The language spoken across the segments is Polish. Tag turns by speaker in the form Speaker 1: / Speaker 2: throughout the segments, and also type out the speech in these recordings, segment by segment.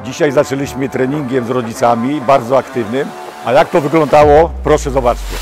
Speaker 1: Dzisiaj zaczęliśmy treningiem z rodzicami, bardzo aktywnym. A jak to wyglądało? Proszę zobaczcie.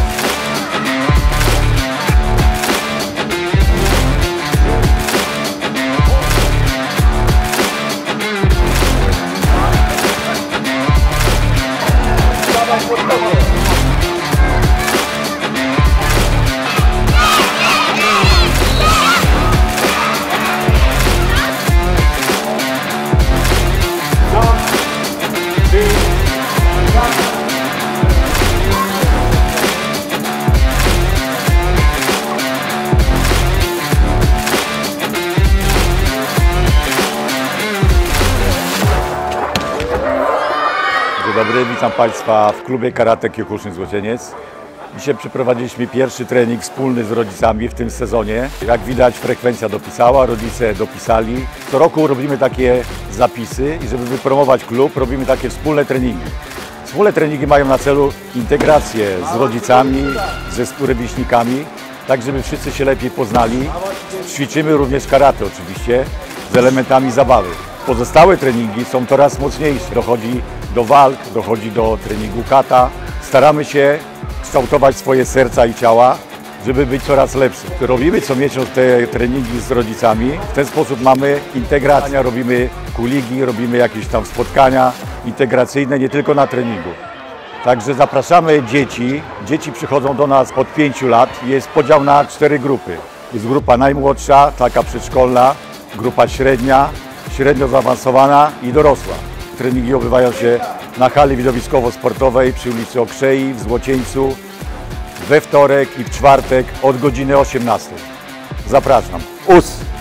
Speaker 1: Dzień dobry, witam Państwa w klubie Karate Kyokushin Złocieniec. Dzisiaj przeprowadziliśmy pierwszy trening wspólny z rodzicami w tym sezonie. Jak widać, frekwencja dopisała, rodzice dopisali. Co roku robimy takie zapisy i żeby wypromować klub, robimy takie wspólne treningi. Wspólne treningi mają na celu integrację z rodzicami, ze rówieśnikami, tak żeby wszyscy się lepiej poznali. Ćwiczymy również karate oczywiście, z elementami zabawy. Pozostałe treningi są coraz mocniejsze. Dochodzi do walk, dochodzi do treningu kata. Staramy się kształtować swoje serca i ciała, żeby być coraz lepszym. Robimy co miesiąc te treningi z rodzicami. W ten sposób mamy integrację, robimy kuligi, robimy jakieś tam spotkania integracyjne, nie tylko na treningu. Także zapraszamy dzieci. Dzieci przychodzą do nas od 5 lat. Jest podział na 4 grupy. Jest grupa najmłodsza, taka przedszkolna, grupa średnia, średnio zaawansowana i dorosła. Treningi odbywają się na hali widowiskowo-sportowej przy ulicy Okrzei w Złocieńcu we wtorek i w czwartek od godziny 18. Zapraszam.